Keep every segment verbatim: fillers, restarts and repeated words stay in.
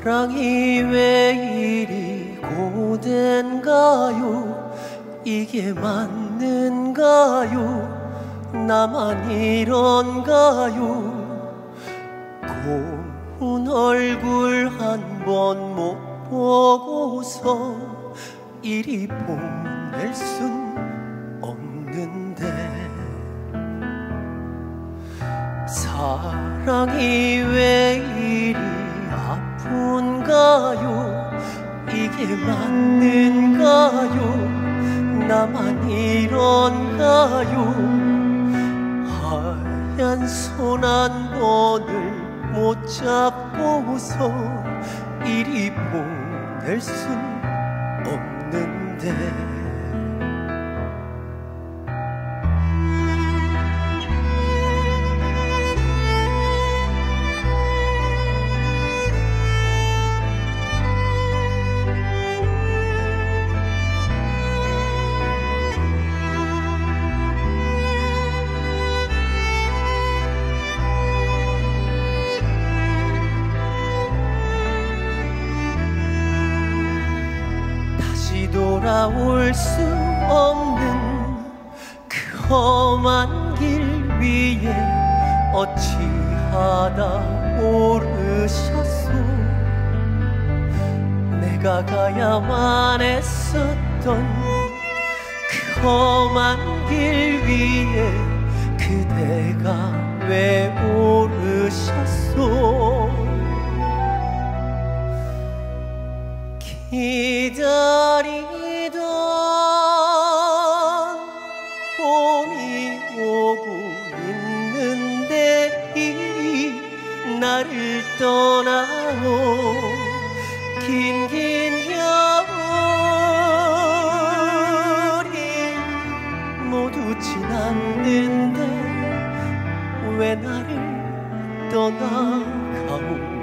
사랑이 왜 이리 고된가요? 이게 맞는가요? 나만 이런가요? 고운 얼굴 한 번 못 보고서 이리 보낼 순 없는데 사랑이 왜 이리 아픈가요? 이게 맞는가요? 나만 이런가요? 하얀 손 한 번을 못 잡고서 이리 보낼 순 없는데 돌아올 수 없는 그 험한 길 위에 어찌하다 오르셨소. 내가 가야만 했었던 그 험한 길 위에 그대가 왜 오르셨소. 기다리던 봄이 오고 있는데 이리 나를 떠나오. 긴긴 겨울이 모두 지났는데 왜 나를 떠나가오.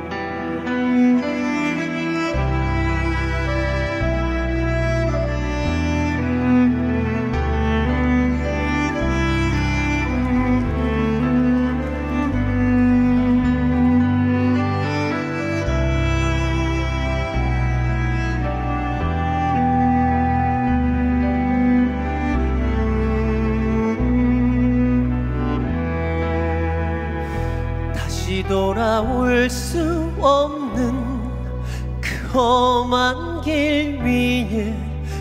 돌아올 수 없는 그 험한 길 위에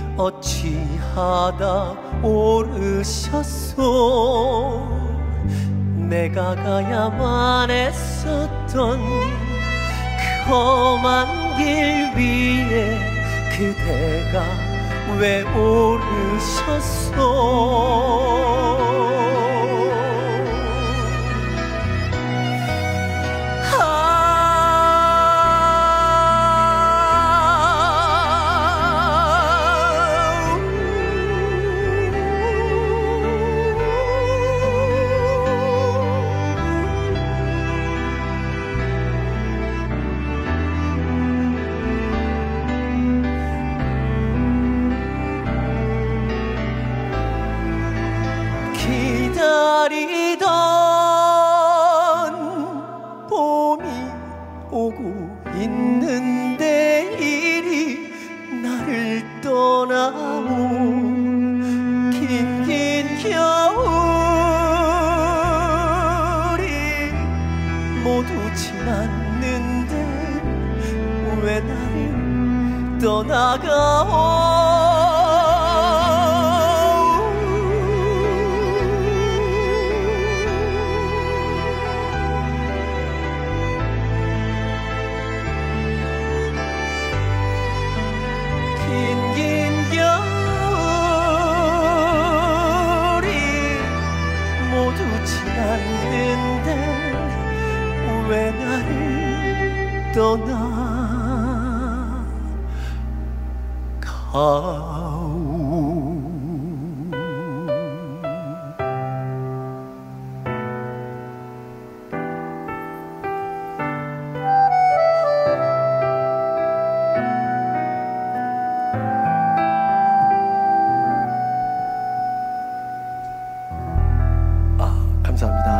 어찌하다 오르셨소. 내가 가야만 했었던 그 험한 길 위에 그대가 왜 오르셨소. 기다리던 봄이 오고 있는데 이리 나를 떠나오. 긴긴 겨울이 모두 지났는데 왜 나를 떠나가오. 왜 나를 떠나가오. 아, 감사합니다.